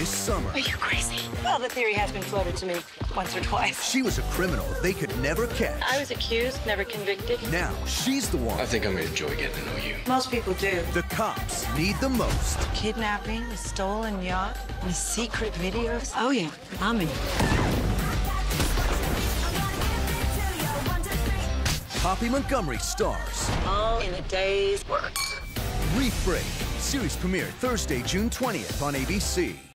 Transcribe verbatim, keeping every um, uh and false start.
this summer. Are you crazy? Well, the theory has been floated to me once or twice. She was a criminal they could never catch. I was accused, never convicted. Now she's the one. I think I'm gonna enjoy getting to know you. Most people do. The cops need the most. Kidnapping, a stolen yacht, and secret videos. Oh, yeah, I'm in. Poppy Montgomery stars. All in a day's work. Reef Break. Series premiere Thursday, June twentieth on A B C.